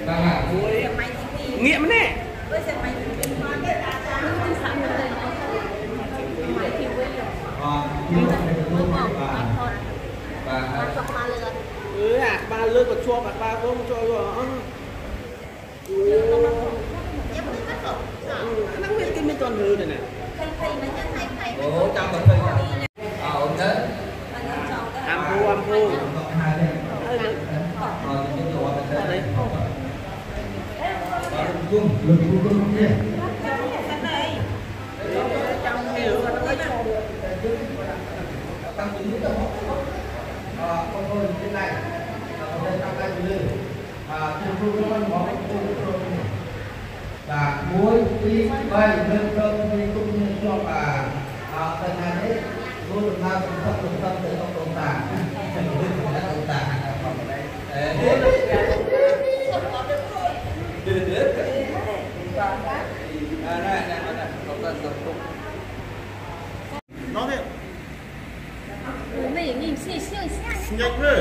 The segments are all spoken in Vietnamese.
nghĩa mà nè ba lươn còn chua mà ba không cho rồi nó biết cái mấy con hư này nè trong cà phê ổn thế am phu và muối đi bay lên cơm đi cũng như cho bà tên này đấy luôn được nào cũng tâm từ trong tồn tại tồn tại nó thế 美丽是秀下。 nhanh rồi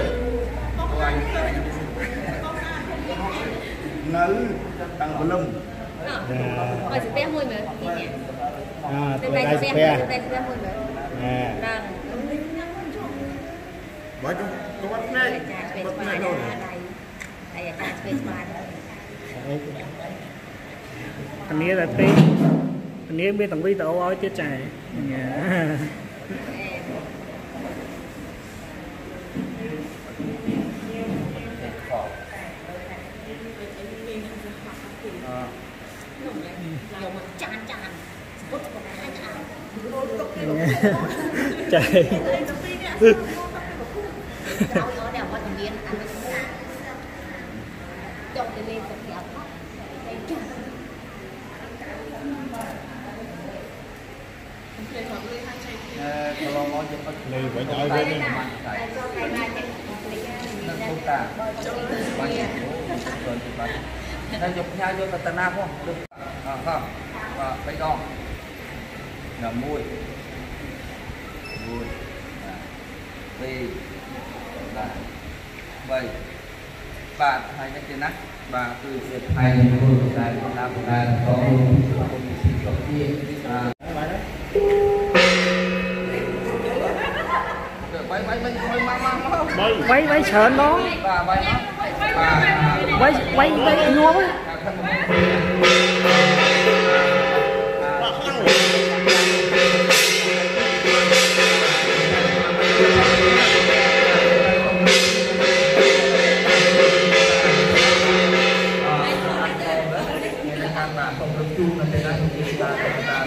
nấu tăng vào lông Ở chỉ bé môi mà đi nhỉ? tôi Đây đây chỉ sẽ bé môi mà. Đang. bởi trong có bắt ngay bắt ngay thôi Đây là trang space bar. anh nghĩa là tí anh nghĩa biết thằng vi tàu ơi chết chạy Nhiều mà chan chan. Bút của hai chan. chạy Cháu nó đèo qua thằng Biên ăn với chúng ta. Chọn cái lên tập kéo khóc. Đây chan. kalau mau cepat này phải đợi với Đây là không cả nên chụp nhau vô tận nam không được không phải đo là mùi vì là vậy bạn hay cái tiền nát và từ việc hay người tại làm là có một cái quay sợ nó quay nuôi không được chung là thế này chúng ta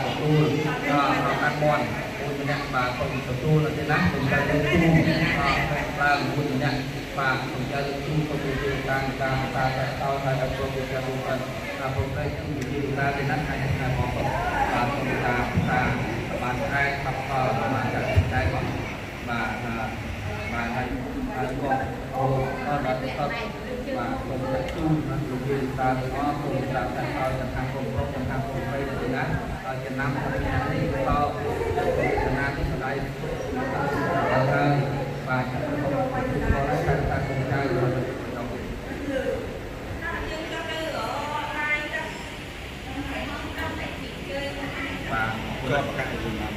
ăn ngon và không tập trung là thế này chúng ta tập trung và muốn nhận và chúng ta tập trung không được càng ta sau ta tập trung được là bukan không phải những gì ta thế này hay là có không ta mà hai tập mà cái mà hay còn đó tập và không tập trung là dù ta có không ta sau chẳng hạn không phải thế này Việt Nam thì to Việt Nam thì ở đây và không có ta cùng trai rồi và cho cả gì mà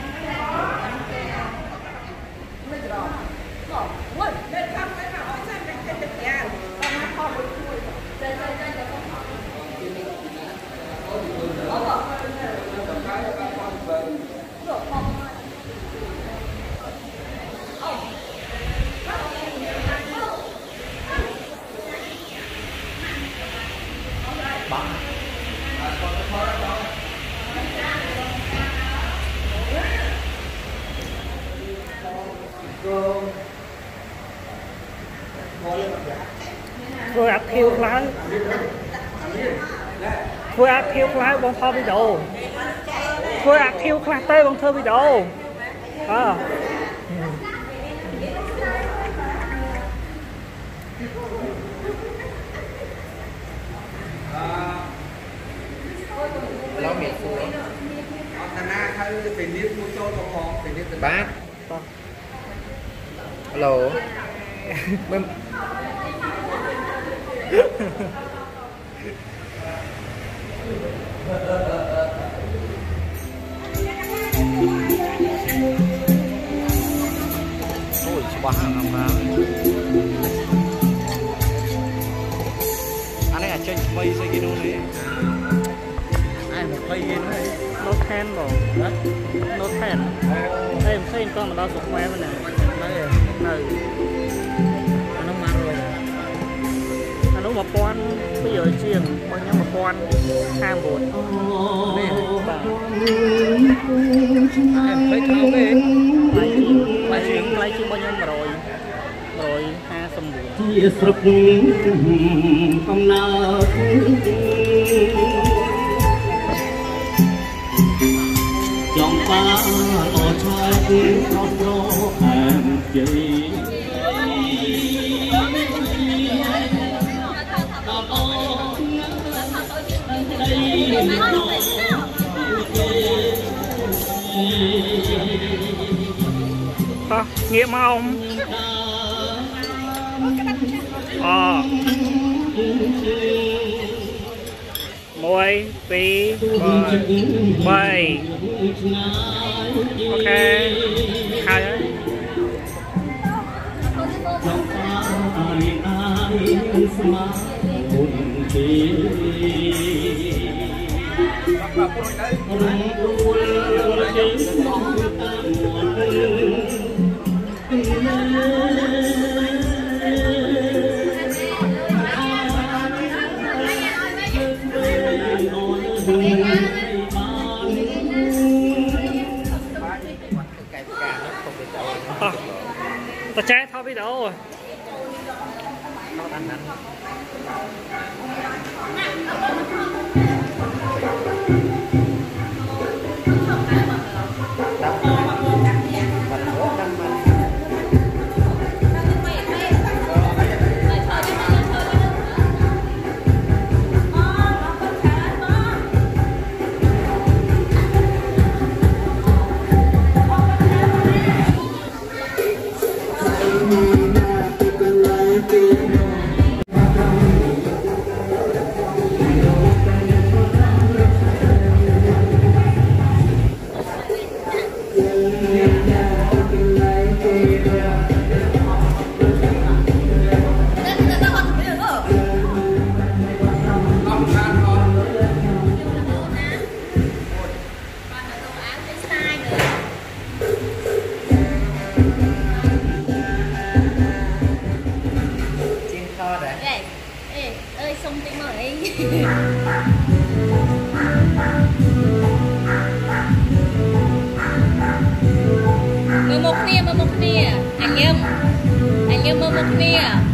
vừa áp thiêu lái vừa áp thiêu lái bằng thơ video vừa áp thiêu lái tới bằng thơ video lo miệng của thằng Na hay phải liếc mua cho nó khó phải liếc từ bác hello Ôi, quá hàng má. Anh ấy chơi mây xây cái này. Ai một mây cái này. Nó than bỏ. Nó than. Em xây con mà đo sụp ngoe bên này. Này. Nó mang rồi. Anh nó một con bây giờ chiên bao nhiêu một con ham bột. Nè. Bà. Em thấy thao cái. Lấy chiên bao nhiêu mà rồi. Rồi 50 bột. ជាស្រុកកំណើតចំបាអឆាយខំរអែមជ័យ Nghĩa mà ông môi tí bầy ok hai đấy ta che thôi biết đâu rồi Mơ một nia, anh em mơ một nia.